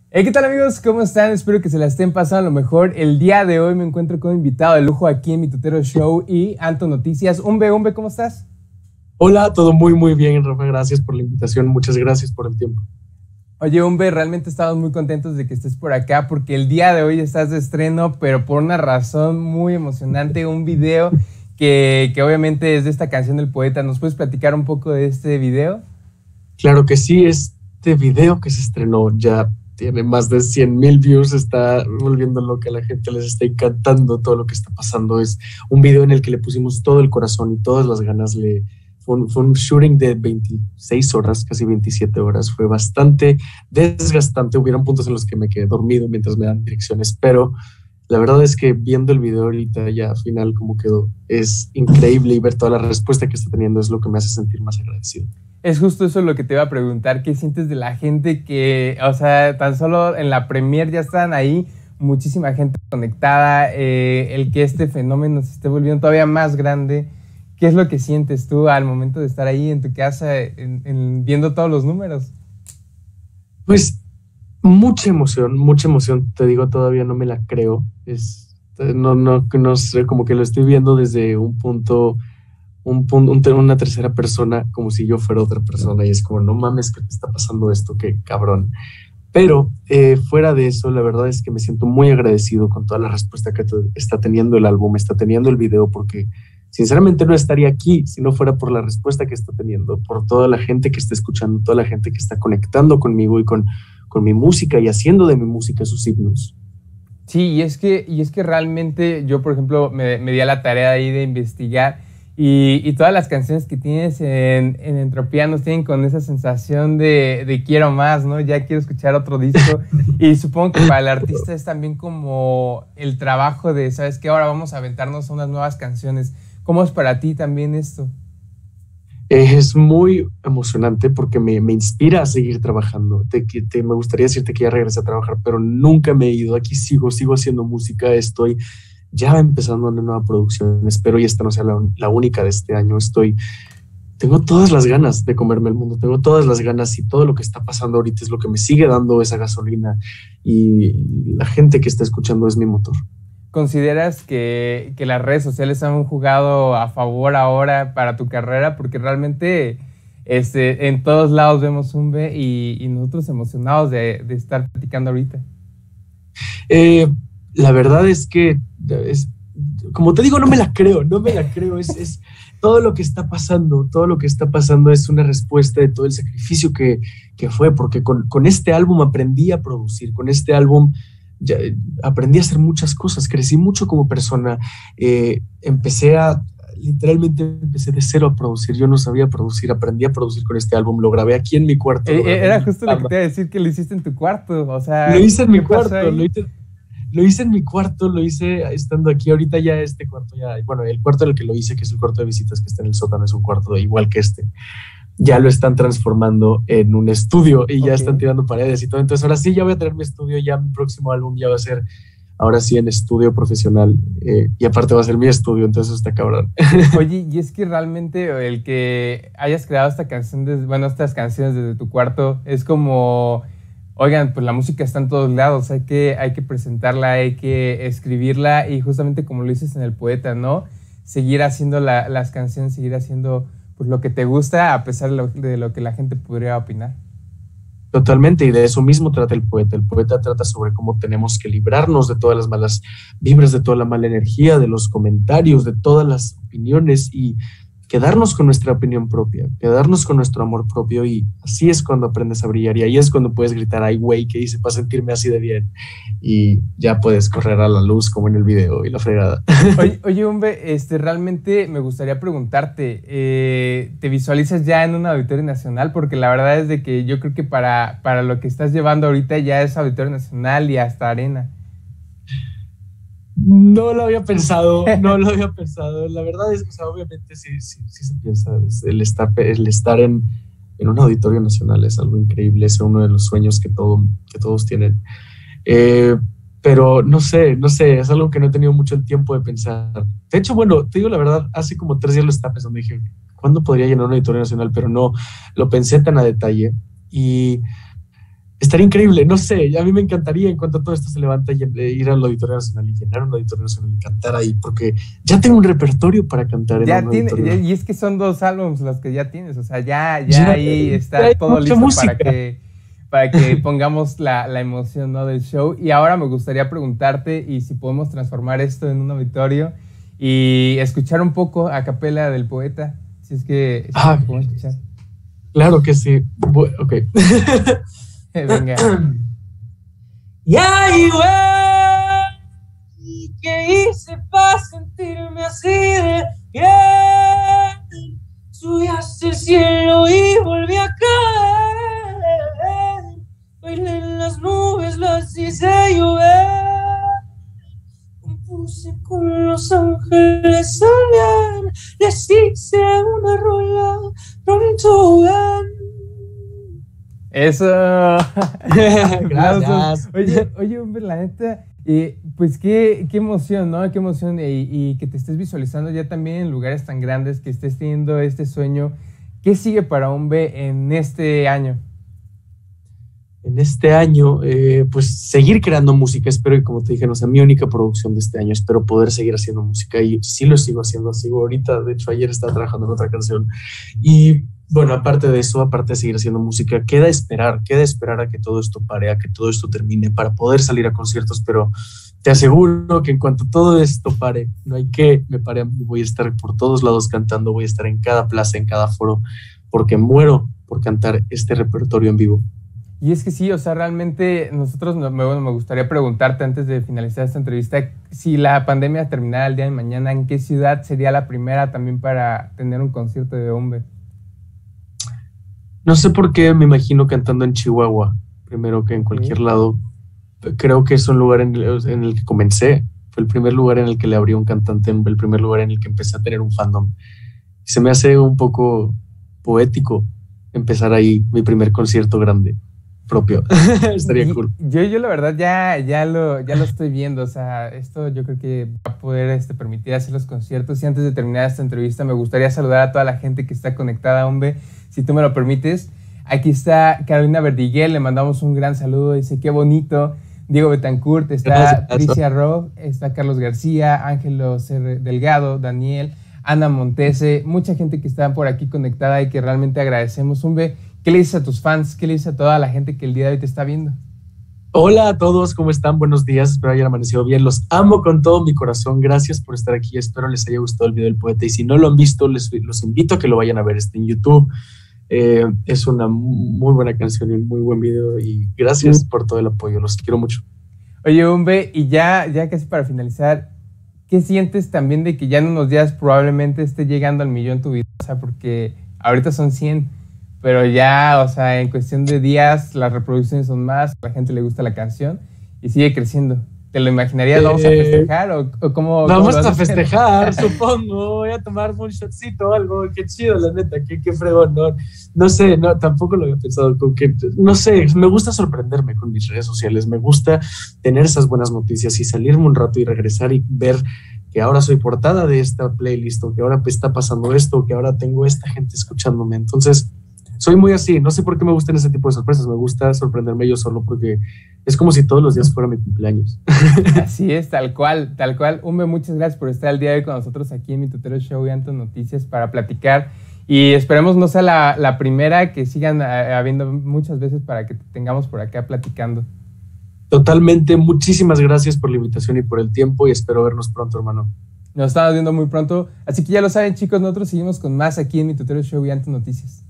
¿Qué tal amigos? ¿Cómo están? Espero que se la estén pasando a lo mejor. El día de hoy me encuentro con un invitado de lujo aquí en mi Tutero Show y Anto Noticias. Umbe, ¿cómo estás? Hola, todo muy bien, Rafa. Gracias por la invitación. Muchas gracias por el tiempo. Oye, Umbe, realmente estamos muy contentos de que estés por acá porque el día de hoy estás de estreno, pero por una razón muy emocionante, un video que obviamente es de esta canción del poeta. ¿Nos puedes platicar un poco de este video? Claro que sí, este video que se estrenó ya tiene más de 100,000 views, está volviendo loca a la gente, les está encantando todo lo que está pasando. Es un video en el que le pusimos todo el corazón y todas las ganas. Fue un shooting de 26 horas, casi 27 horas. Fue bastante desgastante. Hubieron puntos en los que me quedé dormido mientras me dan direcciones, pero la verdad es que viendo el video ahorita ya al final como quedó, es increíble, y ver toda la respuesta que está teniendo es lo que me hace sentir más agradecido. Es justo eso lo que te iba a preguntar. ¿Qué sientes de la gente que, o sea, tan solo en la premier ya están ahí, muchísima gente conectada, el que este fenómeno se esté volviendo todavía más grande? ¿Qué es lo que sientes tú al momento de estar ahí en tu casa viendo todos los números? Pues mucha emoción, te digo, todavía no me la creo. No sé, como que lo estoy viendo desde una tercera persona, como si yo fuera otra persona, y es como, no mames, ¿qué te está pasando esto? Qué cabrón. Pero fuera de eso, la verdad es que me siento muy agradecido con toda la respuesta que está teniendo el álbum, está teniendo el video, porque sinceramente no estaría aquí si no fuera por la respuesta que está teniendo, por toda la gente que está escuchando, toda la gente que está conectando conmigo y con mi música y haciendo de mi música sus himnos. Sí, y es que realmente yo, por ejemplo, me di a la tarea ahí de investigar y todas las canciones que tienes en Entropía nos tienen con esa sensación de quiero más, ¿no? Ya quiero escuchar otro disco. Y supongo que para el artista es también como el trabajo de, ¿sabes qué? Ahora vamos a aventarnos unas nuevas canciones. ¿Cómo es para ti también esto? Es muy emocionante porque me inspira a seguir trabajando. Me gustaría decirte que ya regresé a trabajar, pero nunca me he ido. Aquí sigo haciendo música. Estoy ya empezando una nueva producción. Espero y esta no sea la única de este año. Tengo todas las ganas de comerme el mundo. Tengo todas las ganas, y todo lo que está pasando ahorita es lo que me sigue dando esa gasolina. Y la gente que está escuchando es mi motor. ¿Consideras que las redes sociales han jugado a favor ahora para tu carrera? Porque realmente en todos lados vemos Umbe y nosotros emocionados de estar platicando ahorita. La verdad es que, como te digo, no me la creo. Es todo lo que está pasando es una respuesta de todo el sacrificio que fue, porque con este álbum aprendí a producir, con este álbum ya aprendí a hacer muchas cosas, crecí mucho como persona, literalmente empecé de cero a producir. Yo no sabía producir, aprendí a producir con este álbum, lo grabé aquí en mi cuarto. Era justo lo que te iba a decir, que lo hiciste en tu cuarto, o sea... Lo hice en mi cuarto, lo hice en mi cuarto, lo hice estando aquí. Ahorita ya este cuarto bueno, el cuarto en el que lo hice, que es el cuarto de visitas que está en el sótano, es un cuarto igual que este. Ya lo están transformando en un estudio y ya están tirando paredes y todo. Entonces ahora sí ya voy a tener mi estudio, ya mi próximo álbum ya va a ser ahora sí en estudio profesional, y aparte va a ser mi estudio, entonces está cabrón. Oye, y es que realmente el que hayas creado estas canciones desde tu cuarto es como, oigan, pues la música está en todos lados, hay que presentarla, hay que escribirla, y justamente como lo dices en El Poeta, ¿no? Seguir haciendo las canciones, seguir haciendo pues lo que te gusta a pesar de lo que la gente podría opinar. Totalmente, y de eso mismo trata El Poeta. El Poeta trata sobre cómo tenemos que librarnos de todas las malas vibras, de toda la mala energía, de los comentarios, de todas las opiniones, y quedarnos con nuestra opinión propia, quedarnos con nuestro amor propio, y así es cuando aprendes a brillar, y ahí es cuando puedes gritar, ay güey, ¿qué hice para sentirme así de bien? Y ya puedes correr a la luz como en el video y la fregada. Oye Umbe, realmente me gustaría preguntarte, ¿te visualizas ya en un Auditorio Nacional? Porque la verdad es de que yo creo que para lo que estás llevando ahorita ya es Auditorio Nacional y hasta Arena. No lo había pensado. La verdad es que, o sea, obviamente sí se piensa. El estar en un auditorio nacional es algo increíble, es uno de los sueños que todos tienen. Pero no sé, es algo que no he tenido mucho el tiempo de pensar. De hecho, bueno, te digo la verdad, hace como 3 días lo estaba pensando, dije, ¿cuándo podría llenar un auditorio nacional? Pero no lo pensé tan a detalle. Y estaría increíble, no sé, a mí me encantaría en cuanto todo esto se levanta ir al Auditorio Nacional y llenar un Auditorio Nacional y cantar ahí, porque ya tengo un repertorio para cantar en un auditorio. Y es que son 2 álbumes los que ya tienes, o sea, ya ahí está todo listo música. para que pongamos la emoción, ¿no?, del show. Y ahora me gustaría preguntarte y si podemos transformar esto en un auditorio y escuchar un poco a capela del poeta, si es que podemos escuchar. Claro que sí. Ok. Venga. Y ay, güey, ¿qué hice para sentirme así de bien? Subí hacia el cielo y volví a caer. Bailé en las nubes, las hice llover. Compuse con los ángeles también. Les hice una rola, pronto ven. Eso. Gracias. Oye, hombre, la neta, pues qué emoción, ¿no? Qué emoción y que te estés visualizando ya también en lugares tan grandes, que estés teniendo este sueño. ¿Qué sigue para Umbe en este año? En este año, pues seguir creando música, espero, y como te dije, no sea mi única producción de este año, espero poder seguir haciendo música y sí lo sigo haciendo, sigo ahorita, de hecho ayer estaba trabajando en otra canción y bueno, aparte de eso, aparte de seguir haciendo música, queda esperar a que todo esto pare, a que todo esto termine para poder salir a conciertos, pero te aseguro que en cuanto todo esto pare, no hay que me pare, voy a estar por todos lados cantando, voy a estar en cada plaza, en cada foro, porque muero por cantar este repertorio en vivo. Y es que sí, o sea, realmente nosotros, me gustaría preguntarte antes de finalizar esta entrevista, si la pandemia terminara el día de mañana, ¿en qué ciudad sería la primera también para tener un concierto de Umbe? No sé por qué me imagino cantando en Chihuahua, primero que en cualquier lado. Creo que es un lugar en el que comencé, fue el primer lugar en el que le abrí un cantante, el primer lugar en el que empecé a tener un fandom. Y se me hace un poco poético empezar ahí mi primer concierto grande propio. Estaría cool. Yo la verdad ya lo estoy viendo, o sea, esto yo creo que va a poder permitir hacer los conciertos. Y antes de terminar esta entrevista me gustaría saludar a toda la gente que está conectada a Umbe, si tú me lo permites. Aquí está Carolina Verdiguel, le mandamos un gran saludo, dice qué bonito. Diego Betancourt, está Tricia Rob, está Carlos García, Ángelo C. Delgado, Daniel, Ana Montese, mucha gente que está por aquí conectada y que realmente agradecemos. Umbe, ¿qué le dices a tus fans? ¿Qué le dices a toda la gente que el día de hoy te está viendo? Hola a todos, ¿cómo están? Buenos días, espero hayan amanecido bien. Los amo con todo mi corazón. Gracias por estar aquí. Espero les haya gustado el video del poeta. Y si no lo han visto, los invito a que lo vayan a ver. Está en YouTube. Es una muy buena canción y un muy buen video. Y gracias por todo el apoyo. Los quiero mucho. Oye, Umbe, y ya casi para finalizar, ¿qué sientes también de que ya en unos días probablemente esté llegando al 1,000,000 tu video? O sea, porque ahorita son 100. Pero ya, o sea, en cuestión de días, las reproducciones son más, a la gente le gusta la canción y sigue creciendo. ¿Te lo imaginarías? ¿Vamos a festejar o cómo? Vamos a festejar, supongo. Voy a tomar un shotcito o algo. Qué chido, la neta, qué fregón. No sé, tampoco lo había pensado. No sé, me gusta sorprenderme con mis redes sociales. Me gusta tener esas buenas noticias y salirme un rato y regresar y ver que ahora soy portada de esta playlist, o que ahora está pasando esto, o que ahora tengo esta gente escuchándome. Entonces, soy muy así, no sé por qué me gustan ese tipo de sorpresas, me gusta sorprenderme yo solo porque es como si todos los días fuera mi cumpleaños. Así es, tal cual. Umbe, muchas gracias por estar el día de hoy con nosotros aquí en Mi Tutero Show y Anto Noticias para platicar y esperemos no sea la primera, que sigan habiendo muchas veces para que te tengamos por acá platicando. Totalmente, muchísimas gracias por la invitación y por el tiempo y espero vernos pronto, hermano. Nos estamos viendo muy pronto, así que ya lo saben, chicos, nosotros seguimos con más aquí en Mi Tutero Show y Anto Noticias.